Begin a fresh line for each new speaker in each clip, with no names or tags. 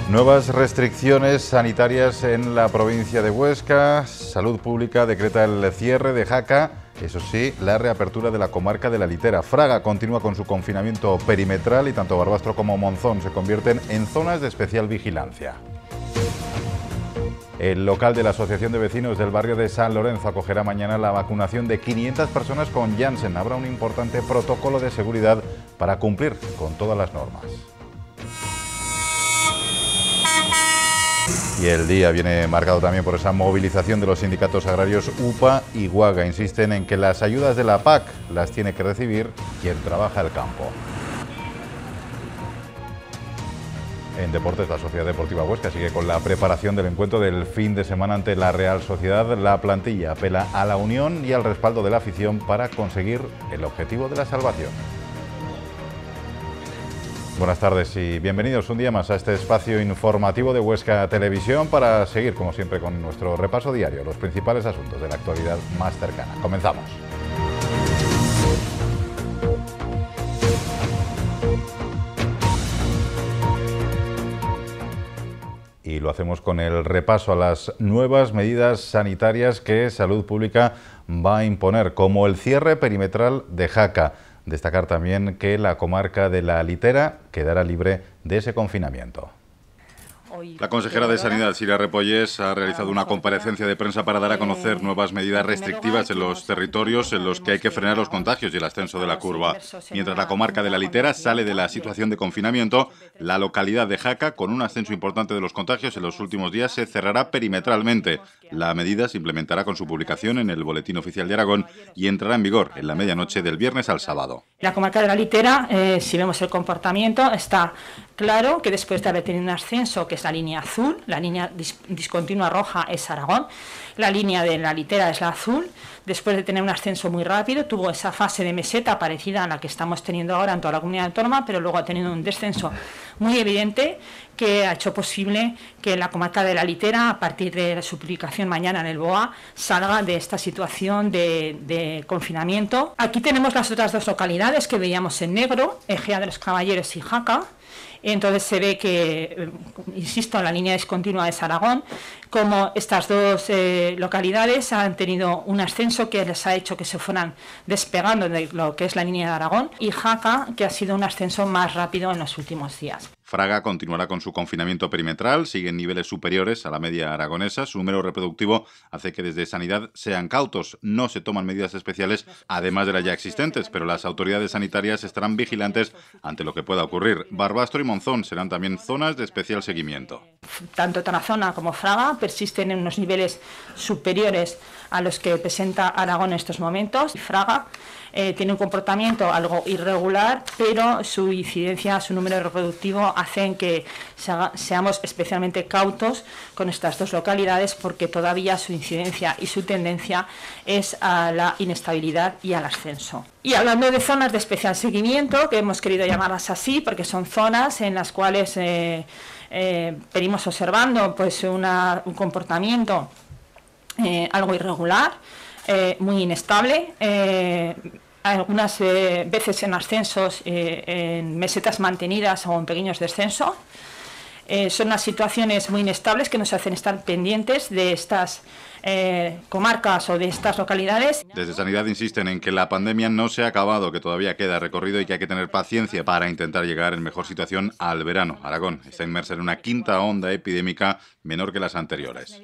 Nuevas restricciones sanitarias en la provincia de Huesca. Salud Pública decreta el cierre de Jaca. Eso sí, la reapertura de la comarca de la Litera. Fraga continúa con su confinamiento perimetral y tanto Barbastro como Monzón se convierten en zonas de especial vigilancia. El local de la Asociación de Vecinos del barrio de San Lorenzo acogerá mañana la vacunación de 500 personas con Janssen. Habrá un importante protocolo de seguridad para cumplir con todas las normas. Y el día viene marcado también por esa movilización de los sindicatos agrarios UPA y UAGA. Insisten en que las ayudas de la PAC las tiene que recibir quien trabaja el campo. En deportes, la Sociedad Deportiva Huesca sigue con la preparación del encuentro del fin de semana ante la Real Sociedad. La plantilla apela a la unión y al respaldo de la afición para conseguir el objetivo de la salvación. Buenas tardes y bienvenidos un día más a este espacio informativo de Huesca Televisión para seguir, como siempre, con nuestro repaso diario, los principales asuntos de la actualidad más cercana. Comenzamos. Y lo hacemos con el repaso a las nuevas medidas sanitarias que Salud Pública va a imponer, como el cierre perimetral de Jaca. Destacar también que la comarca de la Litera quedará libre de ese confinamiento.
La consejera de Sanidad, Siria Repollés, ha realizado una comparecencia de prensa para dar a conocer nuevas medidas restrictivas en los territorios en los que hay que frenar los contagios y el ascenso de la curva. Mientras la comarca de la Litera sale de la situación de confinamiento, la localidad de Jaca, con un ascenso importante de los contagios en los últimos días, se cerrará perimetralmente. La medida se implementará con su publicación en el Boletín Oficial de Aragón y entrará en vigor en la medianoche del viernes al sábado.
La comarca de la Litera, si vemos el comportamiento, está claro que después de haber tenido un ascenso, que es la línea azul, la línea discontinua roja es Aragón, la línea de la Litera es la azul. Después de tener un ascenso muy rápido, tuvo esa fase de meseta parecida a la que estamos teniendo ahora en toda la comunidad autónoma, pero luego ha tenido un descenso muy evidente que ha hecho posible que la comarca de la Litera, a partir de su publicación mañana en el BOA, salga de esta situación de confinamiento. Aquí tenemos las otras dos localidades que veíamos en negro, Ejea de los Caballeros y Jaca. Entonces se ve que, insisto, en la línea discontinua es Aragón, como estas dos localidades han tenido un ascenso que les ha hecho que se fueran despegando de lo que es la línea de Aragón, y Jaca, que ha sido un ascenso más rápido en los últimos días.
Fraga continuará con su confinamiento perimetral, sigue en niveles superiores a la media aragonesa. Su número reproductivo hace que desde Sanidad sean cautos. No se toman medidas especiales, además de las ya existentes, pero las autoridades sanitarias estarán vigilantes ante lo que pueda ocurrir. Barbastro y Monzón serán también zonas de especial seguimiento.
Tanto Tarazona como Fraga persisten en unos niveles superiores a los que presenta Aragón en estos momentos. Fraga tiene un comportamiento algo irregular, pero su incidencia, su número reproductivo hacen que seamos especialmente cautos con estas dos localidades, porque todavía su incidencia y su tendencia es a la inestabilidad y al ascenso. Y hablando de zonas de especial seguimiento, que hemos querido llamarlas así porque son zonas en las cuales venimos observando pues un comportamiento algo irregular, muy inestable, algunas veces en ascensos, en mesetas mantenidas o en pequeños descensos. Son unas situaciones muy inestables que nos hacen estar pendientes de estas comarcas o de estas localidades.
Desde Sanidad insisten en que la pandemia no se ha acabado, que todavía queda recorrido y que hay que tener paciencia para intentar llegar en mejor situación al verano. Aragón está inmersa en una quinta onda epidémica menor que las anteriores.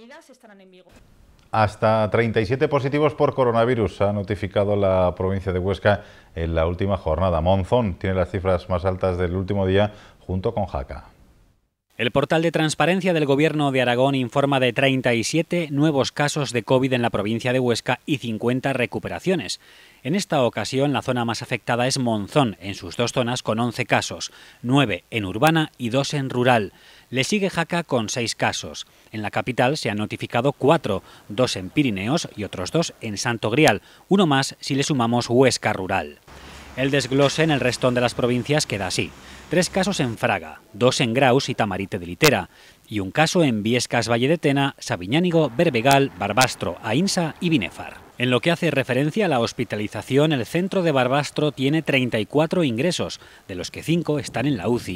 Hasta 37 positivos por coronavirus ha notificado la provincia de Huesca en la última jornada. Monzón tiene las cifras más altas del último día junto con Jaca.
El portal de transparencia del Gobierno de Aragón informa de 37 nuevos casos de COVID en la provincia de Huesca y 50 recuperaciones. En esta ocasión, la zona más afectada es Monzón, en sus dos zonas con 11 casos, 9 en urbana y 2 en rural. Le sigue Jaca con 6 casos. En la capital se han notificado 4, 2 en Pirineos y otros 2 en Santo Grial, uno más si le sumamos Huesca rural. El desglose en el resto de las provincias queda así: 3 casos en Fraga, 2 en Graus y Tamarite de Litera, y un caso en Viescas, Valle de Tena, Sabiñánigo, Berbegal, Barbastro, Ainsa y Binéfar. En lo que hace referencia a la hospitalización, el centro de Barbastro tiene 34 ingresos, de los que 5 están en la UCI.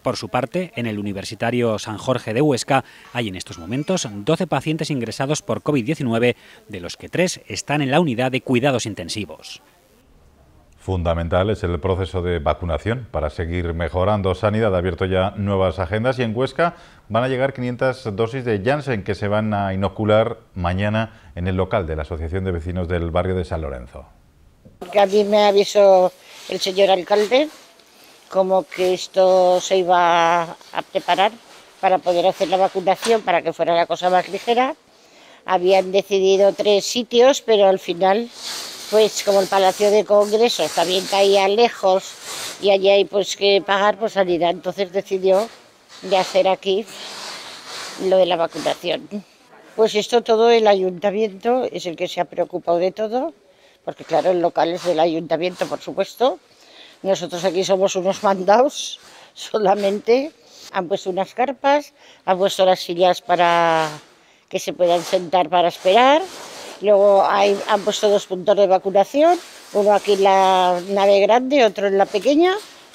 Por su parte, en el Universitario San Jorge de Huesca hay en estos momentos 12 pacientes ingresados por COVID-19, de los que 3 están en la unidad de cuidados intensivos.
Fundamental es el proceso de vacunación para seguir mejorando. Sanidad ha abierto ya nuevas agendas y en Huesca van a llegar 500 dosis de Janssen que se van a inocular mañana en el local de la Asociación de Vecinos del barrio de San Lorenzo.
Porque a mí me avisó el señor alcalde como que esto se iba a preparar para poder hacer la vacunación, para que fuera la cosa más ligera. Habían decidido 3 sitios, pero al final, pues como el Palacio de Congresos también caía lejos y allí hay pues que pagar por sanidad, entonces decidió de hacer aquí lo de la vacunación. Pues esto todo el ayuntamiento es el que se ha preocupado de todo, porque claro, el local es del ayuntamiento, por supuesto. Nosotros aquí somos unos mandados solamente. Han puesto unas carpas, han puesto las sillas para que se puedan sentar para esperar. Luego han puesto 2 puntos de vacunación, uno aquí en la nave grande, otro en la pequeña.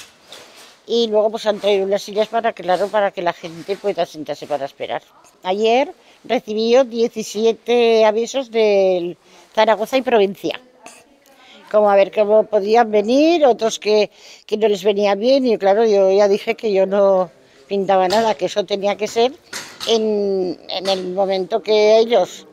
Y luego pues han traído unas sillas para que la gente pueda sentarse para esperar. Ayer recibí 17 avisos de Zaragoza y provincia. Como a ver cómo podían venir, otros que no les venía bien, y claro, yo ya dije que yo no pintaba nada, que eso tenía que ser en el momento que ellos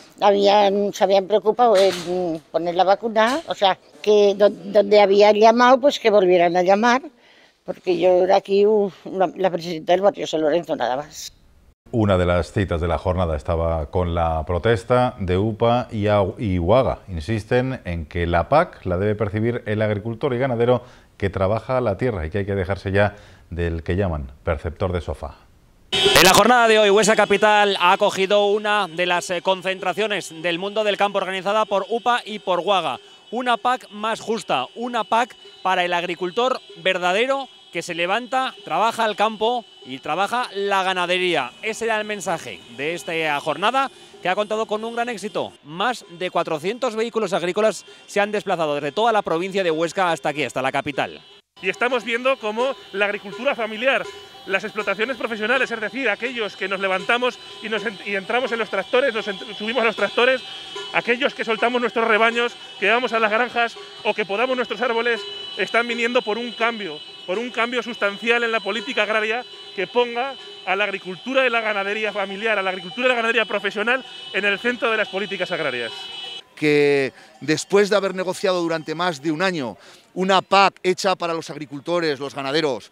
se habían preocupado en poner la vacuna, o sea, que donde habían llamado, pues que volvieran a llamar, porque yo era aquí la presidenta del barrio San Lorenzo, nada más.
Una de las citas de la jornada estaba con la protesta de UPA y UAGA. Insisten en que la PAC la debe percibir el agricultor y ganadero que trabaja la tierra y que hay que dejarse ya del que llaman perceptor de sofá.
En la jornada de hoy, Huesca Capital ha acogido una de las concentraciones del mundo del campo organizada por UPA y por UAGA. Una PAC más justa, una PAC para el agricultor verdadero que se levanta, trabaja el campo y trabaja la ganadería. Ese era el mensaje de esta jornada, que ha contado con un gran éxito. Más de 400 vehículos agrícolas se han desplazado desde toda la provincia de Huesca hasta aquí, hasta la capital.
Y estamos viendo cómo la agricultura familiar, las explotaciones profesionales, es decir, aquellos que nos levantamos y entramos en los tractores, subimos a los tractores, aquellos que soltamos nuestros rebaños, que vamos a las granjas o que podamos nuestros árboles, están viniendo por un cambio sustancial en la política agraria que ponga a la agricultura y la ganadería familiar, a la agricultura y la ganadería profesional en el centro de las políticas agrarias.
Que después de haber negociado durante más de un año una PAC hecha para los agricultores, los ganaderos,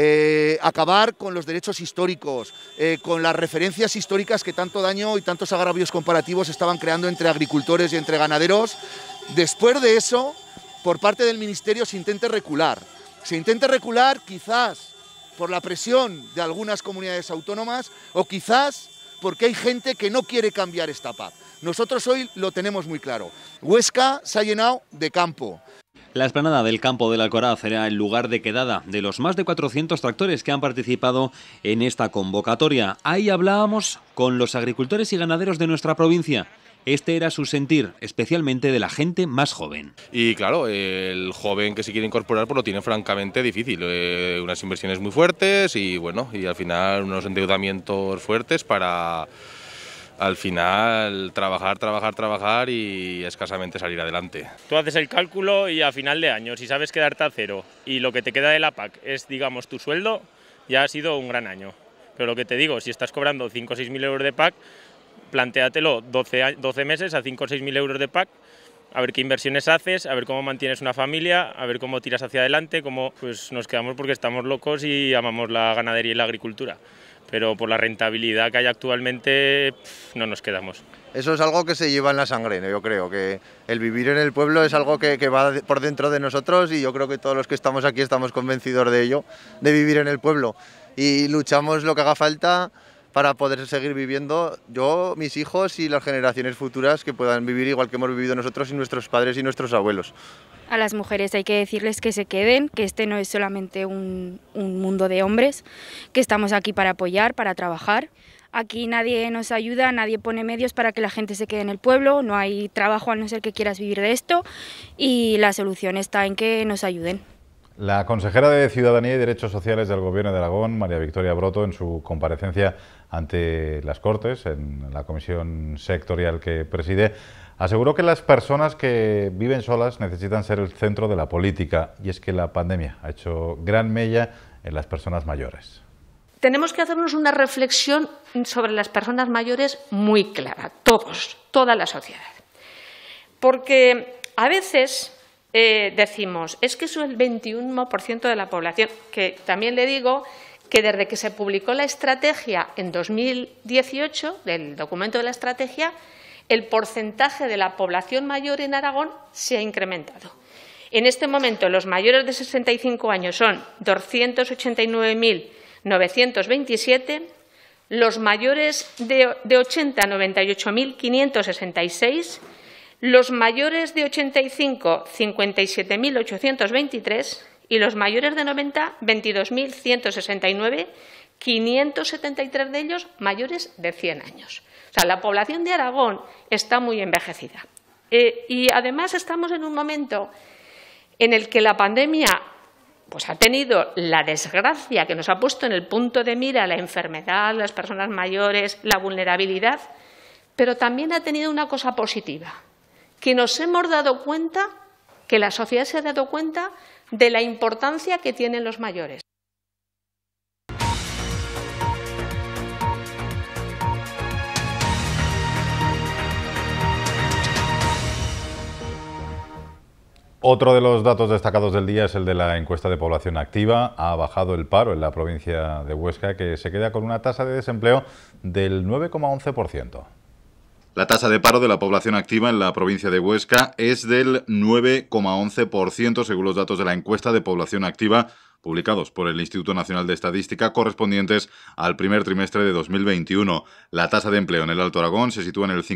acabar con los derechos históricos, con las referencias históricas que tanto daño y tantos agravios comparativos estaban creando entre agricultores y entre ganaderos, después de eso, por parte del Ministerio se intenta recular. Se intenta recular quizás por la presión de algunas comunidades autónomas o quizás porque hay gente que no quiere cambiar esta PAC. Nosotros hoy lo tenemos muy claro. Huesca se ha llenado de campo.
La explanada del campo del Alcoraz era el lugar de quedada de los más de 400 tractores que han participado en esta convocatoria. Ahí hablábamos con los agricultores y ganaderos de nuestra provincia. Este era su sentir, especialmente de la gente más joven.
Y claro, el joven que se quiere incorporar pues lo tiene francamente difícil. Unas inversiones muy fuertes y bueno, y al final unos endeudamientos fuertes para al final trabajar y escasamente salir adelante.
Tú haces el cálculo y a final de año, si sabes quedarte a cero y lo que te queda de la PAC es, digamos, tu sueldo, ya ha sido un gran año. Pero lo que te digo, si estás cobrando 5 o 6 mil euros de PAC, plantéatelo 12 meses a 5 o 6 mil euros de PAC, a ver qué inversiones haces, a ver cómo mantienes una familia, a ver cómo tiras hacia adelante, cómo pues nos quedamos porque estamos locos y amamos la ganadería y la agricultura. Pero por la rentabilidad que hay actualmente no nos quedamos.
Eso es algo que se lleva en la sangre, ¿no? Yo creo que el vivir en el pueblo es algo que va por dentro de nosotros y yo creo que todos los que estamos aquí estamos convencidos de ello, de vivir en el pueblo. Y luchamos lo que haga falta para poder seguir viviendo, yo, mis hijos y las generaciones futuras que puedan vivir igual que hemos vivido nosotros y nuestros padres y nuestros abuelos.
A las mujeres hay que decirles que se queden, que este no es solamente un mundo de hombres, que estamos aquí para apoyar, para trabajar. Aquí nadie nos ayuda, nadie pone medios para que la gente se quede en el pueblo, no hay trabajo a no ser que quieras vivir de esto y la solución está en que nos ayuden.
La consejera de Ciudadanía y Derechos Sociales del Gobierno de Aragón, María Victoria Broto, en su comparecencia ante las Cortes, en la comisión sectorial que preside, aseguró que las personas que viven solas necesitan ser el centro de la política, y es que la pandemia ha hecho gran mella en las personas mayores.
Tenemos que hacernos una reflexión sobre las personas mayores muy clara, toda la sociedad. Porque a veces decimos, es que eso es el 21% de la población, que también le digo que desde que se publicó la estrategia en 2018, del documento de la estrategia, el porcentaje de la población mayor en Aragón se ha incrementado. En este momento, los mayores de 65 años son 289.927, los mayores de 80, 98.566, los mayores de 85, 57.823 y los mayores de 90, 22.169, 573 de ellos mayores de 100 años. O sea, la población de Aragón está muy envejecida. Y además estamos en un momento en el que la pandemia pues ha tenido la desgracia que nos ha puesto en el punto de mira la enfermedad, las personas mayores, la vulnerabilidad, pero también ha tenido una cosa positiva, que nos hemos dado cuenta, que la sociedad se ha dado cuenta de la importancia que tienen los mayores.
Otro de los datos destacados del día es el de la encuesta de población activa. Ha bajado el paro en la provincia de Huesca, que se queda con una tasa de desempleo del 9,11%.
La tasa de paro de la población activa en la provincia de Huesca es del 9,11% según los datos de la encuesta de población activa publicados por el Instituto Nacional de Estadística correspondientes al primer trimestre de 2021. La tasa de empleo en el Alto Aragón se sitúa en el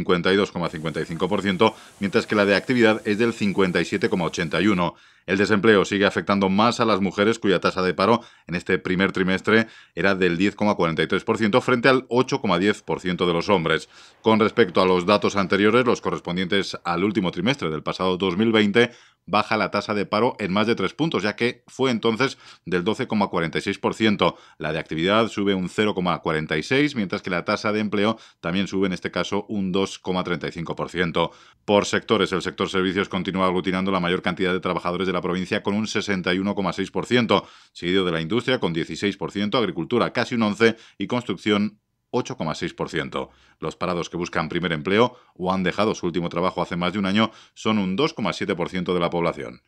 52,55%, mientras que la de actividad es del 57,81%. El desempleo sigue afectando más a las mujeres, cuya tasa de paro en este primer trimestre era del 10,43% frente al 8,10% de los hombres. Con respecto a los datos anteriores, los correspondientes al último trimestre del pasado 2020, baja la tasa de paro en más de 3 puntos, ya que fue entonces del 12,46%. La de actividad sube un 0,46%, mientras que la tasa de empleo también sube en este caso un 2,35%. Por sectores, el sector servicios continúa aglutinando la mayor cantidad de trabajadores de la provincia con un 61,6%, seguido de la industria con 16%, agricultura casi un 11% y construcción 8,6%. Los parados que buscan primer empleo o han dejado su último trabajo hace más de un año son un 2,7% de la población.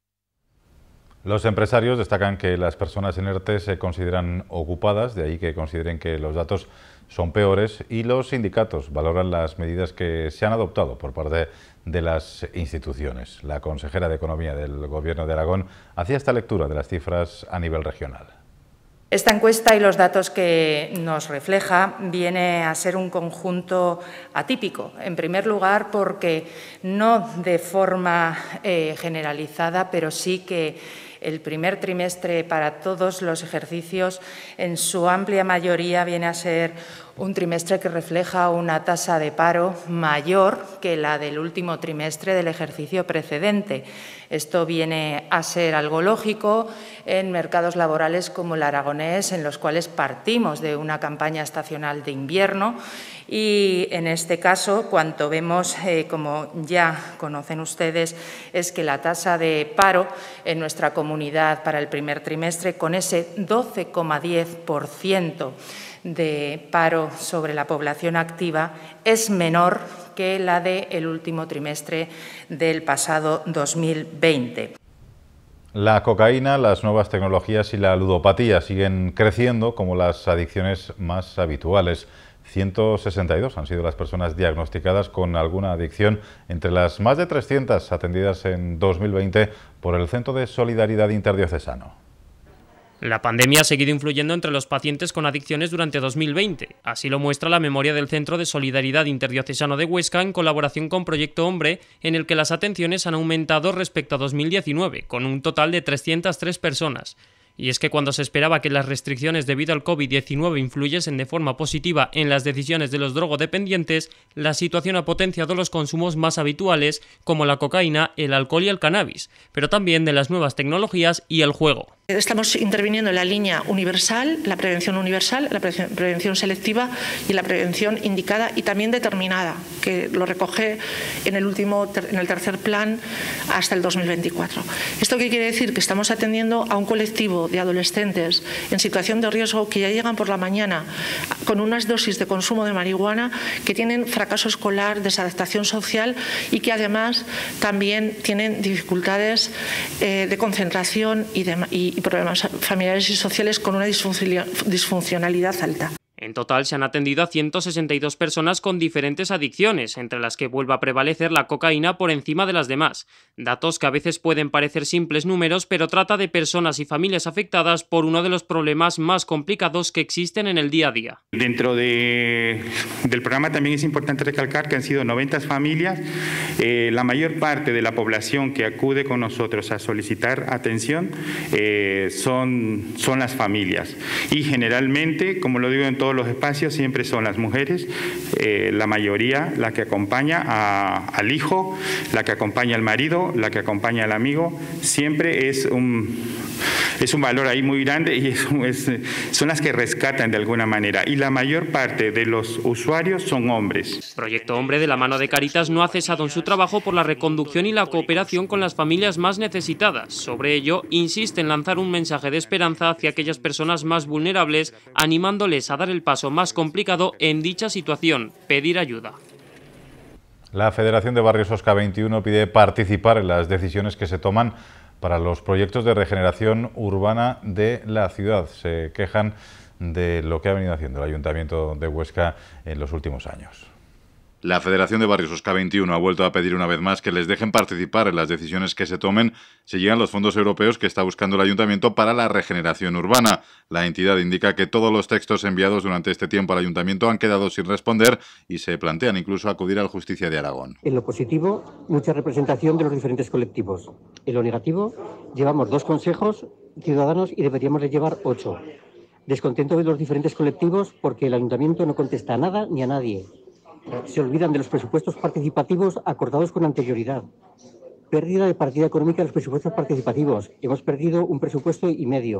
Los empresarios destacan que las personas en ERTE se consideran ocupadas, de ahí que consideren que los datos son peores, y los sindicatos valoran las medidas que se han adoptado por parte de las instituciones. La consejera de Economía del Gobierno de Aragón hacía esta lectura de las cifras a nivel regional.
Esta encuesta y los datos que nos refleja viene a ser un conjunto atípico. En primer lugar, porque no de forma generalizada, pero sí que el primer trimestre para todos los ejercicios, en su amplia mayoría, viene a ser un trimestre que refleja una tasa de paro mayor que la del último trimestre del ejercicio precedente. Esto viene a ser algo lógico en mercados laborales como el aragonés, en los cuales partimos de una campaña estacional de invierno, y en este caso, cuanto vemos, como ya conocen ustedes, es que la tasa de paro en nuestra comunidad para el primer trimestre, con ese 12,10% de paro sobre la población activa, es menor que la del último trimestre del pasado 2020.
La cocaína, las nuevas tecnologías y la ludopatía siguen creciendo como las adicciones más habituales. 162 han sido las personas diagnosticadas con alguna adicción, entre las más de 300 atendidas en 2020 por el Centro de Solidaridad Interdiocesano.
La pandemia ha seguido influyendo entre los pacientes con adicciones durante 2020. Así lo muestra la memoria del Centro de Solidaridad Interdiocesano de Huesca en colaboración con Proyecto Hombre, en el que las atenciones han aumentado respecto a 2019, con un total de 303 personas. Y es que cuando se esperaba que las restricciones debido al COVID-19 influyesen de forma positiva en las decisiones de los drogodependientes, la situación ha potenciado los consumos más habituales, como la cocaína, el alcohol y el cannabis, pero también de las nuevas tecnologías y el juego.
Estamos interviniendo en la línea universal, la prevención selectiva y la prevención indicada y también determinada, que lo recoge en el tercer plan hasta el 2024. ¿Esto qué quiere decir? Que estamos atendiendo a un colectivo de adolescentes en situación de riesgo que ya llegan por la mañana con unas dosis de consumo de marihuana, que tienen fracaso escolar, desadaptación social y que además también tienen dificultades de concentración y problemas familiares y sociales con una disfuncionalidad alta.
En total se han atendido a 162 personas con diferentes adicciones, entre las que vuelve a prevalecer la cocaína por encima de las demás. Datos que a veces pueden parecer simples números, pero trata de personas y familias afectadas por uno de los problemas más complicados que existen en el día a día.
Dentro del programa también es importante recalcar que han sido 90 familias. La mayor parte de la población que acude con nosotros a solicitar atención son las familias. Y generalmente, como lo digo en todos los espacios, siempre son las mujeres, la mayoría, la que acompaña al hijo, la que acompaña al marido, la que acompaña al amigo. Siempre es un valor ahí muy grande y son las que rescatan de alguna manera. Y la mayor parte de los usuarios son hombres.
Proyecto Hombre, de la mano de Cáritas, no ha cesado en su trabajo por la reconducción y la cooperación con las familias más necesitadas. Sobre ello, insiste en lanzar un mensaje de esperanza hacia aquellas personas más vulnerables, animándoles a dar el paso más complicado en dicha situación: pedir ayuda.
La Federación de Barrios Osca 21 pide participar en las decisiones que se toman para los proyectos de regeneración urbana de la ciudad. Se quejan de lo que ha venido haciendo el Ayuntamiento de Huesca en los últimos años.
La Federación de Barrios Osca 21 ha vuelto a pedir una vez más que les dejen participar en las decisiones que se tomen si llegan los fondos europeos que está buscando el Ayuntamiento para la regeneración urbana. La entidad indica que todos los textos enviados durante este tiempo al Ayuntamiento han quedado sin responder y se plantean incluso acudir al Justicia de Aragón.
En lo positivo, mucha representación de los diferentes colectivos. En lo negativo, llevamos 2 consejos ciudadanos y deberíamos de llevar 8. Descontento de los diferentes colectivos porque el Ayuntamiento no contesta a nada ni a nadie. Se olvidan de los presupuestos participativos acordados con anterioridad. Pérdida de partida económica de los presupuestos participativos. Hemos perdido 1,5 presupuestos.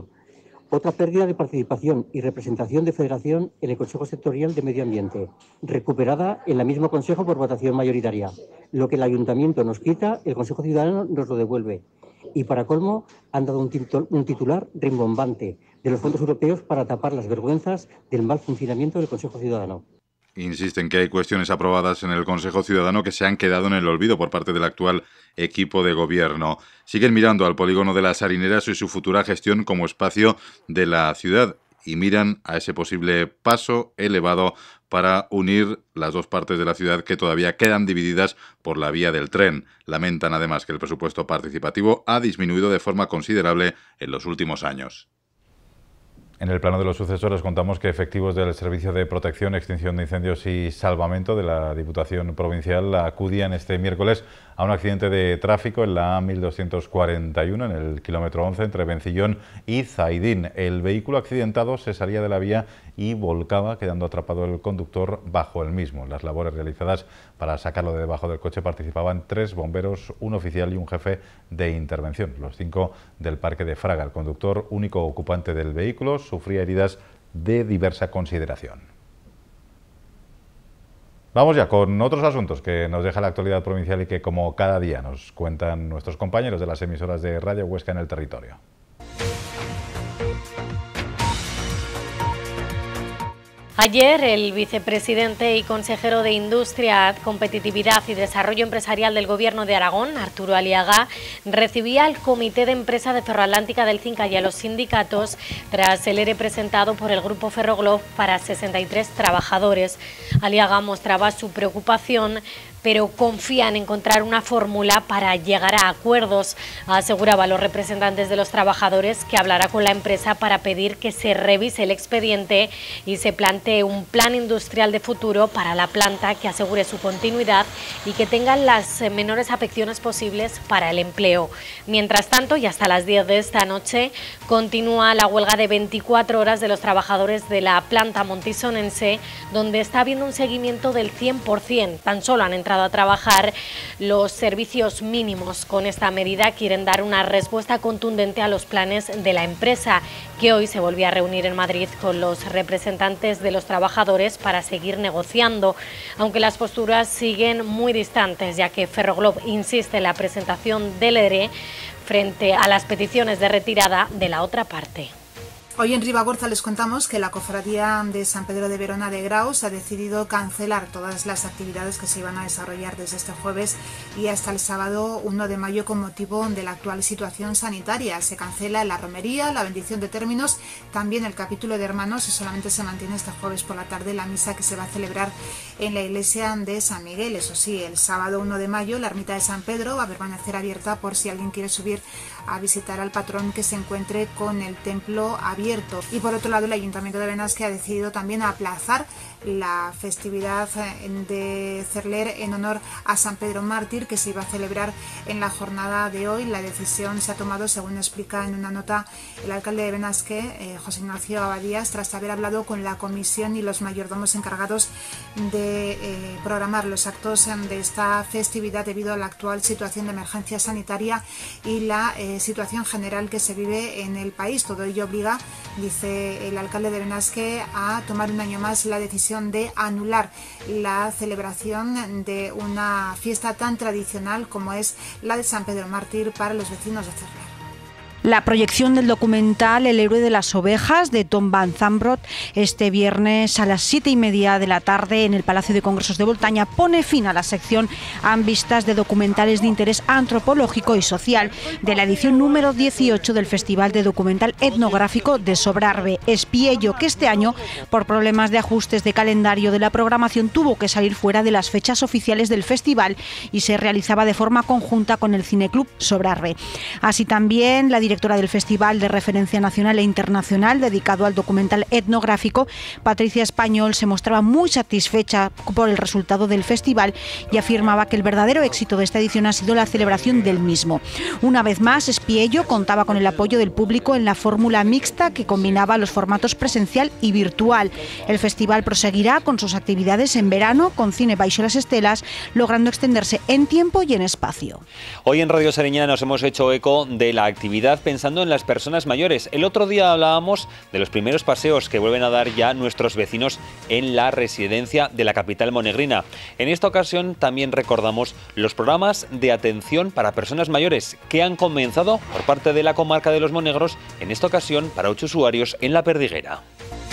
Otra pérdida de participación y representación de federación en el Consejo Sectorial de Medio Ambiente, recuperada en el mismo Consejo por votación mayoritaria. Lo que el Ayuntamiento nos quita, el Consejo Ciudadano nos lo devuelve. Y para colmo, han dado un titular rimbombante de los fondos europeos para tapar las vergüenzas del mal funcionamiento del Consejo Ciudadano.
Insisten que hay cuestiones aprobadas en el Consejo Ciudadano que se han quedado en el olvido por parte del actual equipo de gobierno. Siguen mirando al polígono de las Harineras y su futura gestión como espacio de la ciudad y miran a ese posible paso elevado para unir las dos partes de la ciudad que todavía quedan divididas por la vía del tren. Lamentan además que el presupuesto participativo ha disminuido de forma considerable en los últimos años.
En el plano de los sucesores contamos que efectivos del Servicio de Protección, Extinción de Incendios y Salvamento de la Diputación Provincial acudían este miércoles a un accidente de tráfico en la A1241 en el kilómetro 11 entre Vencillón y Zaidín. El vehículo accidentado se salía de la vía y volcaba, quedando atrapado el conductor bajo el mismo. En las labores realizadas para sacarlo de debajo del coche participaban 3 bomberos, un oficial y un jefe de intervención, los 5 del Parque de Fraga. El conductor, único ocupante del vehículo, sufría heridas de diversa consideración. Vamos ya con otros asuntos que nos deja la actualidad provincial y que, como cada día, nos cuentan nuestros compañeros de las emisoras de Radio Huesca en el territorio.
Ayer, el vicepresidente y consejero de Industria, Competitividad y Desarrollo Empresarial del Gobierno de Aragón, Arturo Aliaga, recibía al Comité de Empresa de Ferroatlántica del Cinca y a los sindicatos tras el ERE presentado por el Grupo Ferroglob para 63 trabajadores. Aliaga mostraba su preocupación, pero confía en encontrar una fórmula para llegar a acuerdos. Aseguraba a los representantes de los trabajadores que hablará con la empresa para pedir que se revise el expediente y se plantee un plan industrial de futuro para la planta que asegure su continuidad y que tenga las menores afecciones posibles para el empleo. Mientras tanto, y hasta las 10 de esta noche, continúa la huelga de 24 horas de los trabajadores de la planta montisonense, donde está habiendo un seguimiento del 100%. Tan solo han entrado entrado a trabajar los servicios mínimos. Con esta medida quieren dar una respuesta contundente a los planes de la empresa, que hoy se volvió a reunir en Madrid con los representantes de los trabajadores para seguir negociando, aunque las posturas siguen muy distantes, ya que Ferroglob insiste en la presentación del ERE frente a las peticiones de retirada de la otra parte.
Hoy en Ribagorza les contamos que la Cofradía de San Pedro de Verona de Graus ha decidido cancelar todas las actividades que se iban a desarrollar desde este jueves y hasta el sábado 1 de mayo con motivo de la actual situación sanitaria. Se cancela la romería, la bendición de términos, también el capítulo de hermanos, y solamente se mantiene este jueves por la tarde la misa que se va a celebrar en la iglesia de San Miguel. Eso sí, el sábado 1 de mayo la ermita de San Pedro va a permanecer abierta por si alguien quiere subir a visitar al patrón que se encuentre con el templo abierto. Y por otro lado, el Ayuntamiento de Benasque ha decidido también aplazar la festividad de Cerler en honor a San Pedro Mártir, que se iba a celebrar en la jornada de hoy. La decisión se ha tomado, según explica en una nota el alcalde de Benasque, José Ignacio Abadías, tras haber hablado con la comisión y los mayordomos encargados de programar los actos de esta festividad debido a la actual situación de emergencia sanitaria y la situación general que se vive en el país. Todo ello obliga, dice el alcalde de Benasque, a tomar un año más la decisión de anular la celebración de una fiesta tan tradicional como es la de San Pedro Mártir para los vecinos de Cerler.
La proyección del documental El héroe de las ovejas de Tom Van Zambrot este viernes a las 7:30 de la tarde en el Palacio de Congresos de Boltaña pone fin a la sección Vistas de documentales de interés antropológico y social de la edición número 18 del Festival de Documental Etnográfico de Sobrarbe. Espiello, que este año, por problemas de ajustes de calendario de la programación, tuvo que salir fuera de las fechas oficiales del festival y se realizaba de forma conjunta con el Cineclub Sobrarbe. Así también, la directora del Festival de Referencia Nacional e Internacional dedicado al documental etnográfico, Patricia Español, se mostraba muy satisfecha por el resultado del festival y afirmaba que el verdadero éxito de esta edición ha sido la celebración del mismo. Una vez más, Espiello contaba con el apoyo del público en la fórmula mixta que combinaba los formatos presencial y virtual. El festival proseguirá con sus actividades en verano con cine baixo las estelas, logrando extenderse en tiempo y en espacio.
Hoy en Radio Sariñana nos hemos hecho eco de la actividad pensando en las personas mayores. El otro día hablábamos de los primeros paseos que vuelven a dar ya nuestros vecinos en la residencia de la capital monegrina. En esta ocasión también recordamos los programas de atención para personas mayores que han comenzado por parte de la comarca de los Monegros, en esta ocasión para 8 usuarios en La Perdiguera.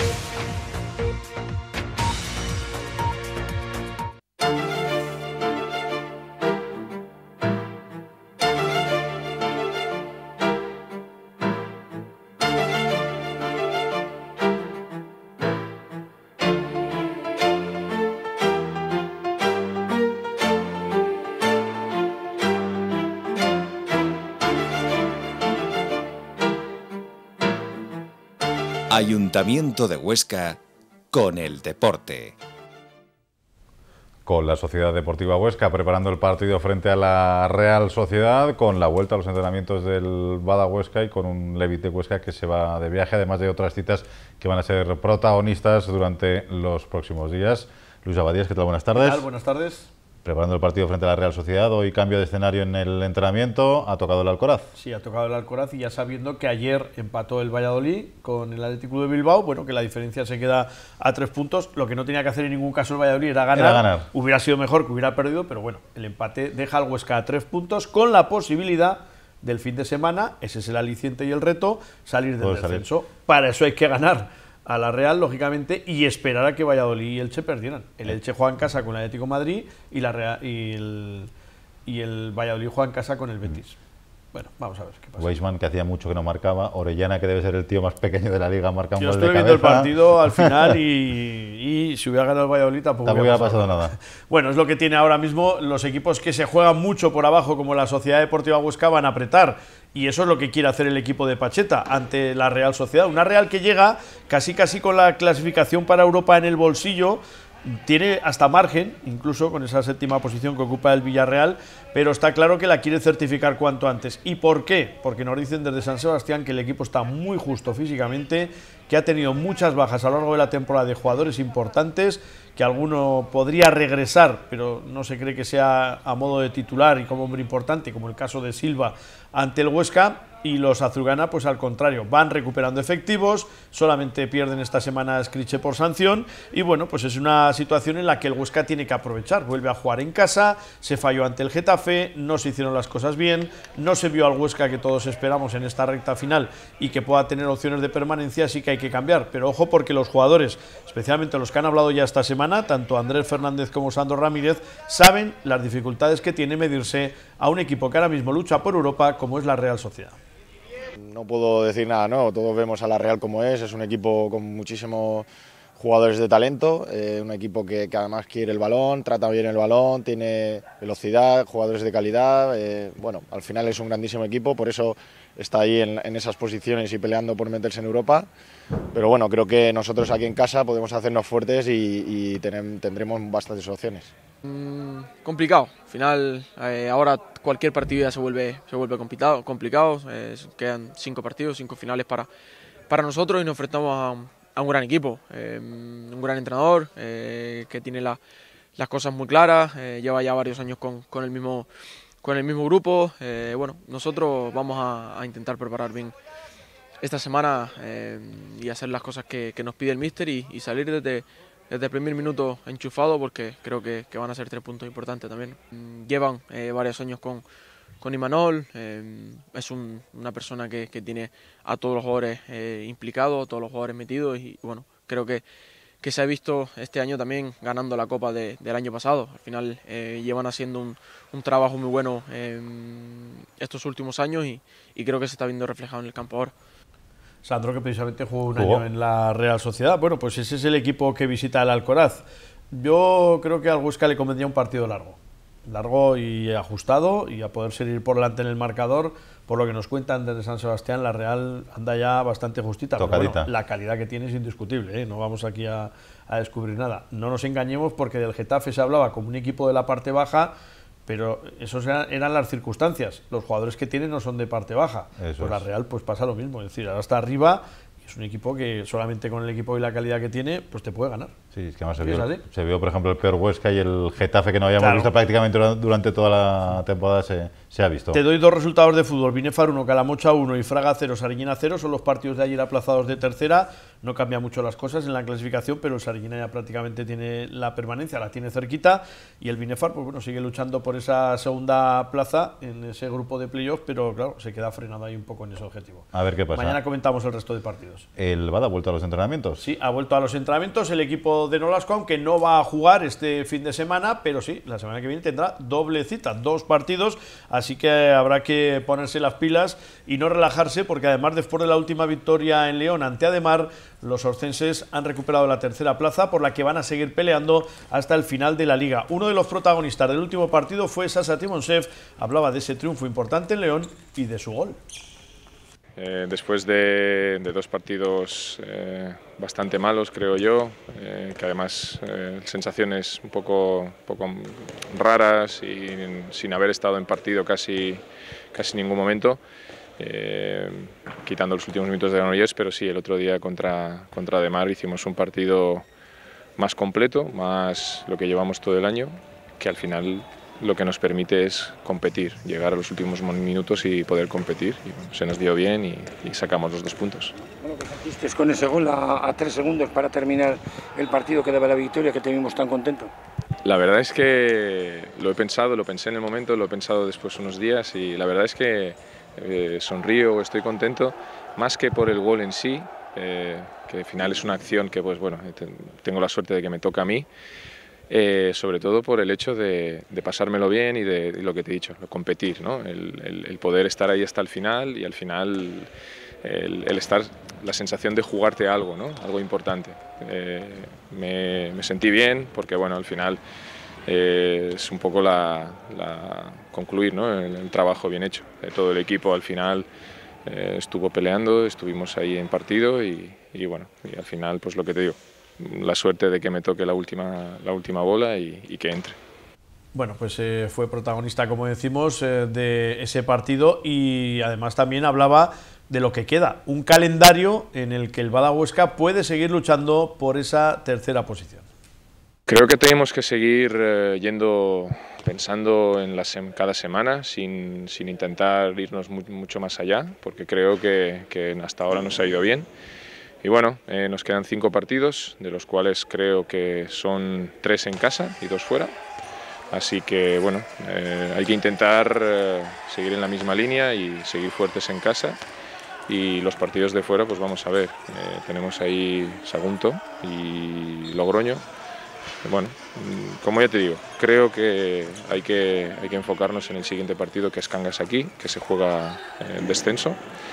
Ayuntamiento de Huesca con el deporte.
Con la Sociedad Deportiva Huesca preparando el partido frente a la Real Sociedad, con la vuelta a los entrenamientos del Bada Huesca y con un Levite Huesca que se va de viaje, además de otras citas que van a ser protagonistas durante los próximos días. Luis Abadías, ¿qué tal? Buenas tardes.
¿Qué tal? Buenas tardes.
Preparando el partido frente a la Real Sociedad, hoy cambio de escenario en el entrenamiento, ha tocado el Alcoraz.
Sí, ha tocado el Alcoraz y ya sabiendo que ayer empató el Valladolid con el Athletic Club de Bilbao, bueno, que la diferencia se queda a 3 puntos, lo que no tenía que hacer en ningún caso el Valladolid era ganar. Hubiera sido mejor que hubiera perdido, pero bueno, el empate deja al Huesca a 3 puntos con la posibilidad del fin de semana, ese es el aliciente y el reto, salir del descenso. Para eso hay que ganar a la Real, lógicamente, y esperar a que Valladolid y Elche perdieran. El Elche juega en casa con el Atlético de Madrid y la Real, y el Valladolid juega en casa con el Betis. Bueno, vamos a ver qué pasa.
Weisman, que hacía mucho que no marcaba. Orellana, que debe ser el tío más pequeño de la liga, marca un gol de cabeza.
Yo estoy viendo el partido al final y si hubiera ganado el Valladolid tampoco
hubiera pasado nada.
Bueno, es lo que tiene ahora mismo los equipos que se juegan mucho por abajo, como la Sociedad Deportiva Huesca, van a apretar. Y eso es lo que quiere hacer el equipo de Pacheta ante la Real Sociedad. Una Real que llega casi con la clasificación para Europa en el bolsillo. Tiene hasta margen, incluso con esa 7ª posición que ocupa el Villarreal, pero está claro que la quiere certificar cuanto antes. ¿Y por qué? Porque nos dicen desde San Sebastián que el equipo está muy justo físicamente, que ha tenido muchas bajas a lo largo de la temporada de jugadores importantes, que alguno podría regresar, pero no se cree que sea a modo de titular y como hombre importante, como el caso de Silva ante el Huesca. Y los azulgrana, pues al contrario, van recuperando efectivos, solamente pierden esta semana a Scriche por sanción, y bueno, pues es una situación en la que el Huesca tiene que aprovechar. Vuelve a jugar en casa, se falló ante el Getafe, no se hicieron las cosas bien, no se vio al Huesca que todos esperamos en esta recta final y que pueda tener opciones de permanencia, así que hay que cambiar. Pero ojo, porque los jugadores, especialmente los que han hablado ya esta semana, tanto Andrés Fernández como Sandro Ramírez, saben las dificultades que tiene medirse a un equipo que ahora mismo lucha por Europa, como es la Real Sociedad.
No puedo decir nada, ¿no? Todos vemos a la Real como es un equipo con muchísimos jugadores de talento, un equipo que además quiere el balón, trata bien el balón, tiene velocidad, jugadores de calidad, bueno, al final es un grandísimo equipo, por eso está ahí en esas posiciones y peleando por meterse en Europa, pero bueno, creo que nosotros aquí en casa podemos hacernos fuertes y tendremos bastantes opciones.
Complicado, al final ahora cualquier partido ya se vuelve complicado, quedan 5 partidos, 5 finales para nosotros y nos enfrentamos a un gran equipo, un gran entrenador que tiene las cosas muy claras, lleva ya varios años con el mismo grupo. Bueno, nosotros vamos a intentar preparar bien esta semana y hacer las cosas que nos pide el míster y salir desde el primer minuto enchufado, porque creo que van a ser 3 puntos importantes también. Llevan varios años con Imanol, es una persona que tiene a todos los jugadores implicados, a todos los jugadores metidos y bueno, creo que se ha visto este año también ganando la Copa del año pasado. Al final llevan haciendo un trabajo muy bueno estos últimos años y creo que se está viendo reflejado en el campo ahora.
Sandro, que precisamente jugó un año en la Real Sociedad. Bueno, pues ese es el equipo que visita el Alcoraz. Yo creo que al Huesca le convendría un partido largo y ajustado, y a poder seguir por delante en el marcador. Por lo que nos cuentan desde San Sebastián, la Real anda ya bastante justita.
Tocadita.
Pero bueno, la calidad que tiene es indiscutible, ¿eh? No vamos aquí a descubrir nada. No nos engañemos, porque del Getafe se hablaba como un equipo de la parte baja, pero esas eran las circunstancias. Los jugadores que tienen no son de parte baja. Pues la Real pues pasa lo mismo, es decir, ahora está arriba. Es un equipo que solamente con el equipo y la calidad que tiene, pues te puede ganar.
Sí, es que además se vio, por ejemplo, el peor Huesca y el Getafe, que no habíamos visto prácticamente durante toda la temporada, se ha visto.
Te doy 2 resultados de fútbol: Binefar 1, Calamocha 1 y Fraga 0, Sariñena 0. Son los partidos de ayer aplazados de tercera. No cambia mucho las cosas en la clasificación, pero el Sariñena ya prácticamente tiene la permanencia, la tiene cerquita, y el Binefar, pues bueno, sigue luchando por esa segunda plaza en ese grupo de playoff, pero claro, se queda frenado ahí un poco en ese objetivo.
A ver qué pasa.
Mañana comentamos el resto de partidos.
¿El Bada ha vuelto a los entrenamientos?
Sí, ha vuelto a los entrenamientos el equipo de Nolasco, aunque no va a jugar este fin de semana, pero sí, la semana que viene tendrá doble cita, 2 partidos, así que habrá que ponerse las pilas y no relajarse, porque además, después de la última victoria en León ante Ademar, los orcenses han recuperado la tercera plaza, por la que van a seguir peleando hasta el final de la Liga. Uno de los protagonistas del último partido fue Sasa Timonsev. Hablaba de ese triunfo importante en León y de su gol.
Después de 2 partidos bastante malos, creo yo, que además sensaciones un poco raras y sin haber estado en partido casi ningún momento, quitando los últimos minutos de Granollers, pero sí, el otro día contra Ademar hicimos un partido más completo, más lo que llevamos todo el año, que al final lo que nos permite es competir, llegar a los últimos minutos y poder competir. Y bueno, se nos dio bien y sacamos los 2 puntos.
Bueno, ¿qué sentiste con ese gol a 3 segundos para terminar el partido que daba la victoria, que te vimos tan contento?
La verdad es que lo pensé en el momento, lo he pensado después unos días, y la verdad es que sonrío, estoy contento, más que por el gol en sí, que al final es una acción que, pues bueno, tengo la suerte de que me toca a mí. Sobre todo por el hecho de pasármelo bien y de lo que te he dicho, competir, ¿no? El poder estar ahí hasta el final, y al final el estar, la sensación de jugarte algo, ¿no? Algo importante. Me sentí bien porque, bueno, al final es un poco concluir, ¿no? el trabajo bien hecho. Todo el equipo al final estuvo peleando, estuvimos ahí en partido y bueno, y al final, pues lo que te digo, la suerte de que me toque la última bola y que entre.
Bueno, pues fue protagonista, como decimos, de ese partido, y además también hablaba de lo que queda, un calendario en el que el Bada Huesca puede seguir luchando por esa tercera posición.
Creo que tenemos que seguir pensando en cada semana sin intentar irnos mucho más allá, porque creo que hasta ahora nos ha ido bien. Y bueno, nos quedan 5 partidos, de los cuales creo que son 3 en casa y 2 fuera. Así que bueno, hay que intentar seguir en la misma línea y seguir fuertes en casa. Y los partidos de fuera, pues vamos a ver, tenemos ahí Sagunto y Logroño. Bueno, como ya te digo, creo que hay que enfocarnos en el siguiente partido, que es Cangas aquí, que se juega en descenso.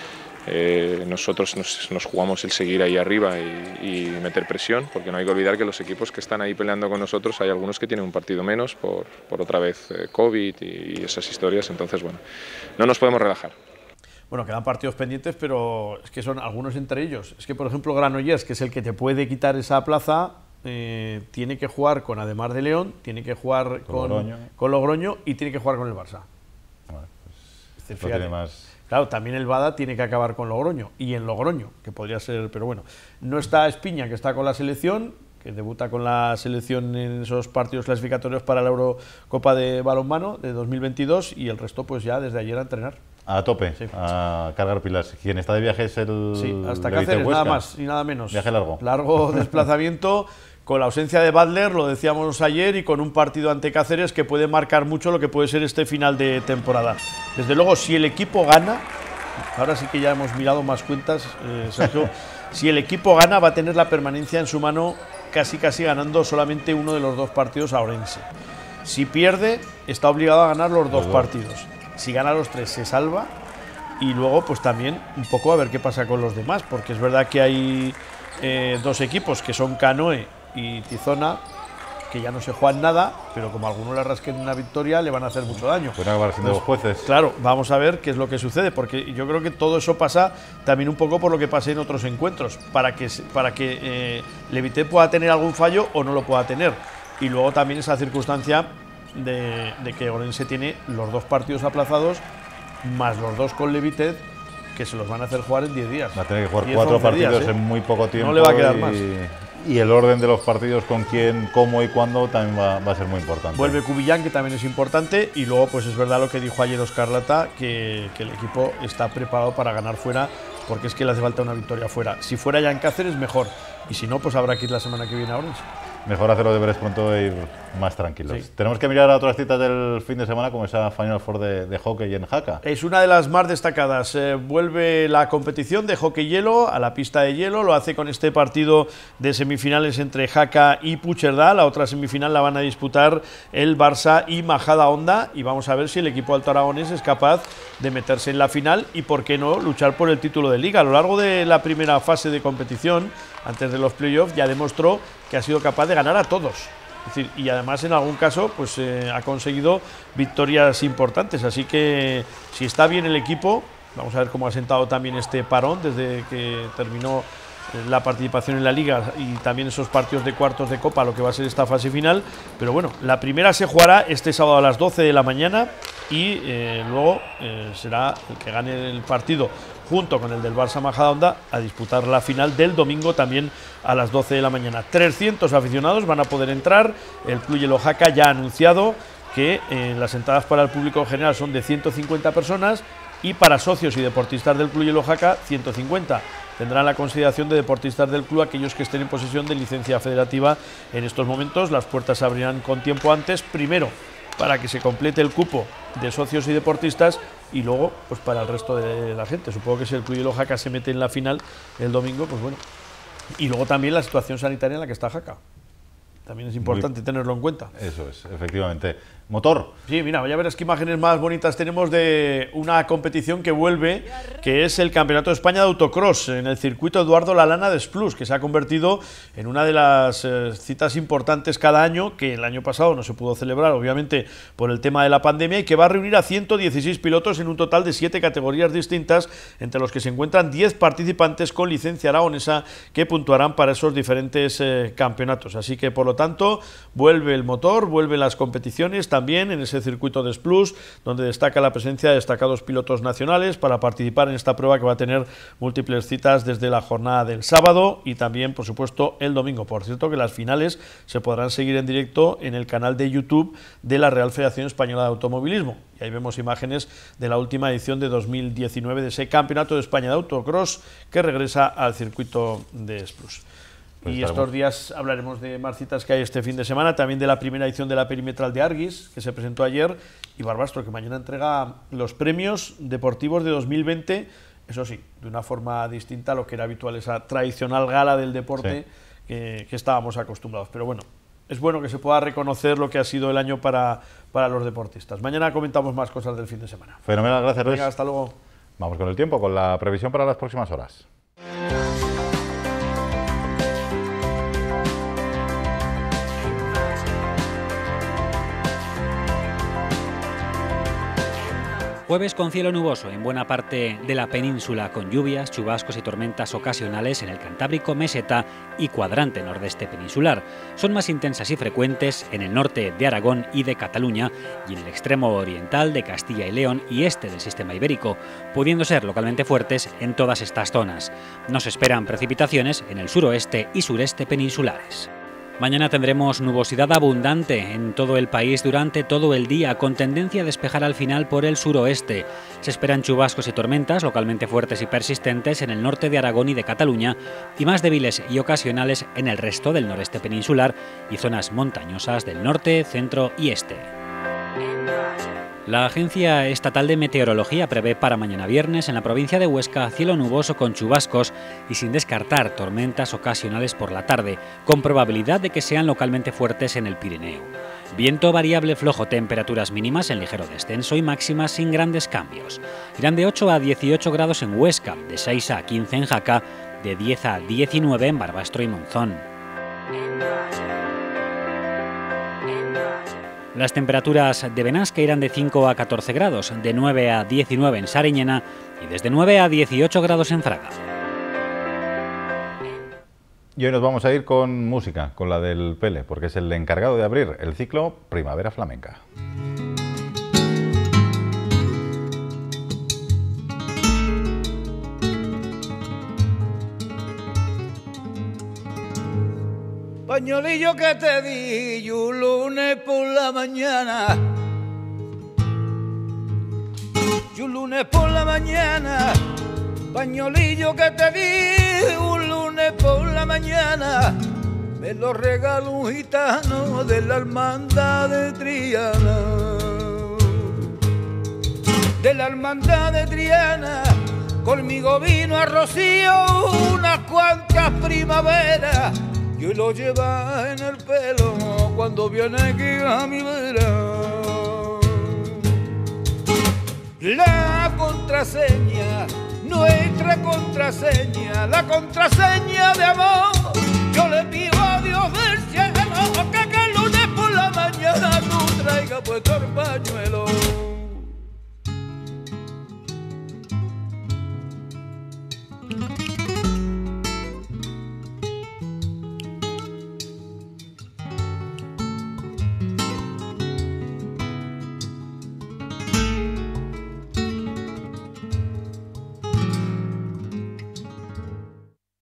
Nosotros nos jugamos el seguir ahí arriba y meter presión, porque no hay que olvidar que los equipos que están ahí peleando con nosotros hay algunos que tienen un partido menos por otra vez COVID y esas historias, entonces bueno, no nos podemos relajar.
Bueno, quedan partidos pendientes, pero es que son algunos entre ellos. Es que, por ejemplo, Granollers, que es el que te puede quitar esa plaza, tiene que jugar con Ademar de León, tiene que jugar con Logroño y tiene que jugar con el Barça.
Bueno, pues no tiene más.
Claro, también el Bada tiene que acabar con Logroño, y en Logroño, que podría ser, pero bueno. No está Espiña, que está con la selección, que debuta con la selección en esos partidos clasificatorios para la Eurocopa de balonmano de 2022, y el resto pues ya desde ayer a entrenar.
A tope, sí, a cargar pilas. Quien está de viaje es el...
Sí, hasta Cáceres, nada más y nada menos.
Viaje largo.
Largo desplazamiento, con la ausencia de Butler, lo decíamos ayer, y con un partido ante Cáceres que puede marcar mucho lo que puede ser este final de temporada. Desde luego, si el equipo gana, ahora sí que ya hemos mirado más cuentas, Sergio, si el equipo gana va a tener la permanencia en su mano, casi ganando solamente uno de los 2 partidos a Orense. Si pierde, está obligado a ganar los 2 partidos. Si gana los 3 se salva, y luego pues también un poco a ver qué pasa con los demás, porque es verdad que hay 2 equipos que son Canoe y Tizona, que ya no se juegan nada, pero como alguno le rasquen una victoria le van a hacer mucho daño.
Pueden acabar siendo los jueces.
Claro, vamos a ver qué es lo que sucede, porque yo creo que todo eso pasa también un poco por lo que pase en otros encuentros, para que Levité pueda tener algún fallo o no lo pueda tener. Y luego también esa circunstancia de que Orense tiene los 2 partidos aplazados, más los 2 con Levité, que se los van a hacer jugar en 10 días.
Va a tener que jugar 4 partidos en muy poco tiempo.
No le va a quedar más.
Y el orden de los partidos, con quién, cómo y cuándo, también va a ser muy importante.
Vuelve Cubillán, que también es importante, y luego pues es verdad lo que dijo ayer Óscar Lata, que el equipo está preparado para ganar fuera, porque es que le hace falta una victoria fuera. Si fuera ya en Cáceres, mejor, y si no, pues habrá que ir la semana que viene a Orense.
Mejor hacer los deberes pronto e ir más tranquilos. Sí. Tenemos que mirar a otras citas del fin de semana, como esa Final Four de hockey en Jaca.
Es una de las más destacadas. Vuelve la competición de hockey hielo a la pista de hielo. Lo hace con este partido de semifinales entre Jaca y Puigcerdá. La otra semifinal la van a disputar el Barça y Majadahonda. Y vamos a ver si el equipo alto aragonés es capaz de meterse en la final y, por qué no, luchar por el título de liga. A lo largo de la primera fase de competición, antes de los playoffs, ya demostró que ha sido capaz de ganar a todos. Es decir, y además en algún caso pues ha conseguido victorias importantes, así que si está bien el equipo, vamos a ver cómo ha sentado también este parón desde que terminó la participación en la liga y también esos partidos de cuartos de copa, lo que va a ser esta fase final. Pero bueno, la primera se jugará este sábado a las 12 de la mañana y luego será el que gane el partido junto con el del Barça Majadahonda a disputar la final del domingo también a las 12 de la mañana. 300 aficionados van a poder entrar. El Club Hielo Jaca ya ha anunciado que las entradas para el público en general son de 150 personas y para socios y deportistas del Club Hielo Jaca 150. Tendrán la consideración de deportistas del club aquellos que estén en posesión de licencia federativa en estos momentos. Las puertas se abrirán con tiempo antes, primero para que se complete el cupo de socios y deportistas y luego pues para el resto de la gente. Supongo que si el Club Hielo Jaca se mete en la final el domingo, pues bueno. Y luego también la situación sanitaria en la que está Jaca. También es importante tenerlo en cuenta.
Eso es, efectivamente. Motor.
Sí, mira, ya verás qué imágenes más bonitas tenemos de una competición que vuelve, que es el Campeonato de España de Autocross en el circuito Eduardo Lalana de Esplús, que se ha convertido en una de las citas importantes cada año, que el año pasado no se pudo celebrar, obviamente, por el tema de la pandemia, y que va a reunir a 116 pilotos en un total de 7 categorías distintas, entre los que se encuentran 10 participantes con licencia aragonesa que puntuarán para esos diferentes campeonatos. Así que, por lo tanto, vuelve el motor, vuelven las competiciones, también en ese circuito de Plus, donde destaca la presencia de destacados pilotos nacionales para participar en esta prueba que va a tener múltiples citas desde la jornada del sábado y también, por supuesto, el domingo. Por cierto, que las finales se podrán seguir en directo en el canal de YouTube de la Real Federación Española de Automovilismo. Y ahí vemos imágenes de la última edición de 2019 de ese Campeonato de España de Autocross que regresa al circuito de Plus. Y estos días hablaremos de más citas que hay este fin de semana, también de la primera edición de la Perimetral de Arguis, que se presentó ayer, y Barbastro, que mañana entrega los premios deportivos de 2020, eso sí, de una forma distinta a lo que era habitual, esa tradicional gala del deporte que estábamos acostumbrados. Pero bueno, es bueno que se pueda reconocer lo que ha sido el año para los deportistas. Mañana comentamos más cosas del fin de semana.
Fenomenal, gracias Luis.
Venga, hasta luego.
Vamos con el tiempo, con la previsión para las próximas horas.
Jueves con cielo nuboso en buena parte de la península, con lluvias, chubascos y tormentas ocasionales en el Cantábrico, meseta y cuadrante nordeste peninsular. Son más intensas y frecuentes en el norte de Aragón y de Cataluña y en el extremo oriental de Castilla y León y este del sistema ibérico, pudiendo ser localmente fuertes en todas estas zonas. No se esperan precipitaciones en el suroeste y sureste peninsulares. Mañana tendremos nubosidad abundante en todo el país durante todo el día, con tendencia a despejar al final por el suroeste. Se esperan chubascos y tormentas localmente fuertes y persistentes en el norte de Aragón y de Cataluña, y más débiles y ocasionales en el resto del noreste peninsular y zonas montañosas del norte, centro y este. La Agencia Estatal de Meteorología prevé para mañana viernes en la provincia de Huesca cielo nuboso con chubascos y sin descartar tormentas ocasionales por la tarde, con probabilidad de que sean localmente fuertes en el Pirineo. Viento variable flojo, temperaturas mínimas en ligero descenso y máximas sin grandes cambios. Irán de 8 a 18 grados en Huesca, de 6 a 15 en Jaca, de 10 a 19 en Barbastro y Monzón. Las temperaturas de Benasque irán de 5 a 14 grados, de 9 a 19 en Sariñena y desde 9 a 18 grados en Fraga.
Y hoy nos vamos a ir con música, con la del Pele, porque es el encargado de abrir el ciclo Primavera Flamenca.
Pañolillo que te di un lunes por la mañana, y un lunes por la mañana, pañolillo que te di un lunes por la mañana, me lo regaló un gitano de la hermandad de Triana, de la hermandad de Triana. Conmigo vino a Rocío unas cuantas primaveras, y hoy lo lleva en el pelo cuando viene aquí a mi vera. La contraseña, nuestra contraseña, la contraseña de amor, yo le pido a Dios del cielo que el lunes por la mañana tú traigas puesto el pañuelo.